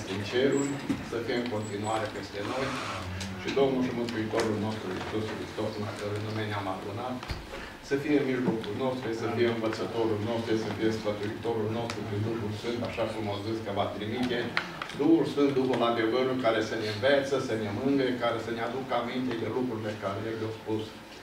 din ceruri, să fie în continuare peste noi. Și Domnul și Mântuitorul nostru Iisus Hristos, în cărui nume ne-am adunat, să fie în mijlocul nostru, să fie învățătorul nostru, să fie sfătuitorul nostru prin Duhul Sfânt, așa cum au zis că va trimite Duhul Sfânt, Duhul adevărului, care să ne învețe, să ne mângâie, care să ne aducă aminte de lucrurile care El le-a spus.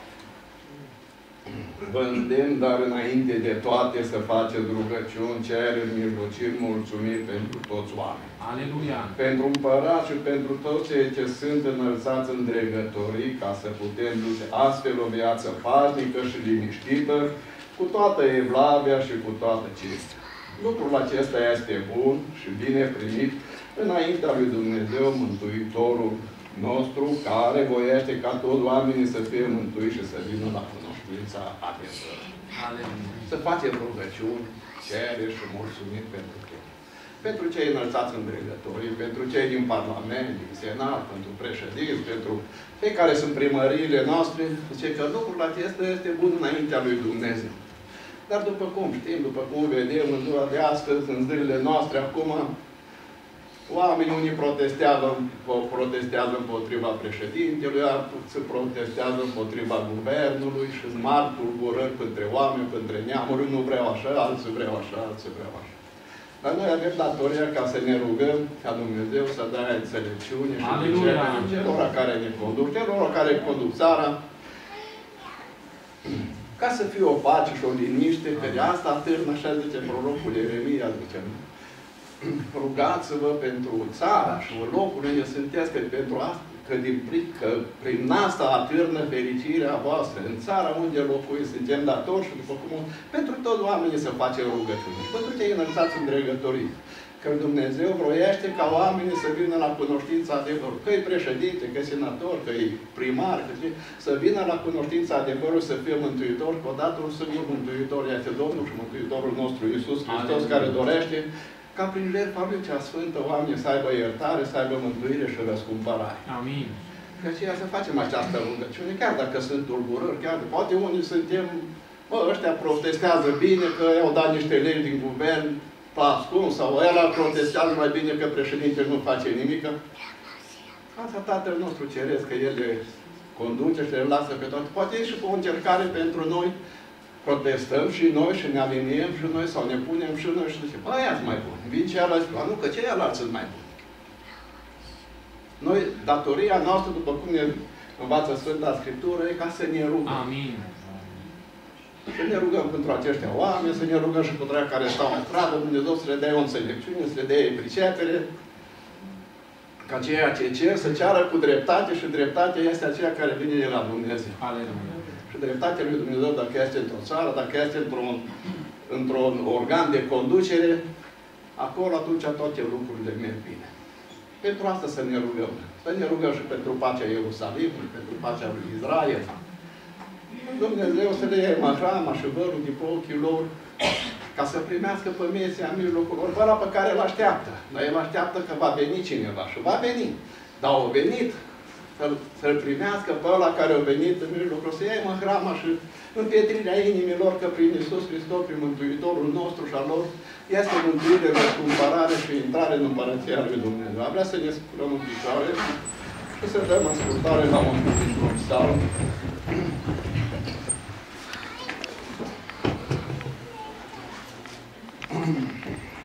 Vă îndemn, dar înainte de toate să faceți rugăciuni, cereri, mijlociri, mulțumiri pentru toți oamenii. Aleluia! Pentru împărați și pentru toți cei ce sunt înălțați în dregătorii, ca să putem duce astfel o viață pașnică și liniștită, cu toată evlavia și cu toată cinstea. Lucrul acesta este bun și bine primit înaintea lui Dumnezeu, Mântuitorul nostru, care voiește ca toți oamenii să fie mântuiți și să vină la cunoștința adevărului. Să facem rugăciuni, cereri și mulțumiri pentru toți. Pentru cei înălțați în dregătorii, pentru cei din Parlament, din Senat, pentru președinți, pentru cei care sunt primăriile noastre, zice că lucrul acesta este bun înaintea lui Dumnezeu. Dar după cum știm, după cum vedem în ziua de astăzi, în zilele noastre acum, oamenii unii protestează împotriva președintelui, se protestează împotriva guvernului și sunt mari tulburări între oameni, între neamuri, nu vreau așa, alții vreau așa, alții vreau așa. Dar noi avem datoria ca să ne rugăm ca Dumnezeu să dea înțelepciune și pricepere celor care ne conduc, celor care conduc țara, ca să fie o pace și o liniște, că de asta atârnă, așa zice prorocul Ieremia, zice, rugați-vă pentru țara și locul unde sunteți, că pentru asta, că prin asta atârnă fericirea voastră. În țara unde locuiți, suntem datori și după cum pentru toți oamenii să face rugăciuni. Și pentru cei înălțați în dregătorii. Că Dumnezeu vroiește ca oamenii să vină la cunoștința adevărului. Că-i președinte, că-i senator, că-i primar, să vină la cunoștința adevărului, să fie mântuitor, că odată un singur mântuitor este Domnul și Mântuitorul nostru Iisus Hristos, care dorește ca prin jertfa Lui cea Sfântă oamenii să aibă iertare, să aibă mântuire și răscumpărare. Amin. De aceea să facem această rugăciune, chiar dacă sunt tulburări, chiar poate unii suntem, ăștia protestează bine că i-au dat niște legi din guvern, ascuns, sau ăla protestează mai bine că președintele nu face nimic. Asta Tatăl nostru Ceresc, că El le conduce și le lasă pe toate. Poate e și cu o încercare pentru noi, protestăm și noi și ne aliniem și noi sau ne punem și noi și zicem, aia sunt mai buni. Vin ceilalți, nu, că ceilalți sunt mai buni. Noi, datoria noastră, după cum ne învață Sfânta Scriptură, e ca să ne rugăm. Amin. Să ne rugăm pentru aceștia oameni, să ne rugăm și pentru aia care stau în stradă, Dumnezeu să le dea o înțelepciune, să le dea pricepere, ca ceea ce cer, să ceară cu dreptate și dreptatea este aceea care vine de la Dumnezeu. Aleluia. Și dreptatea lui Dumnezeu, dacă este într-o țară, dacă este într-un organ de conducere, acolo atunci toate lucrurile merg bine. Pentru asta să ne rugăm. Să ne rugăm și pentru pacea Ierusalimului, pentru pacea lui Israel. Dumnezeu să le ia mahrama și vărul de pe ochii lor, ca să primească pe Mesia în mijlocul lor, ăla pe care îl așteaptă. Dar el așteaptă că va veni cineva și va veni. Dar au venit să-l primească pe ăla care a venit în mijlocul, să ia mahrama și împietrirea inimilor, că prin Iisus Hristos, prin Mântuitorul nostru și al lor, este mântuire, răscumpărare și intrare în Împărăția lui Dumnezeu. Am vrea să ne sculăm în picioare și să dăm ascultare la un psalm.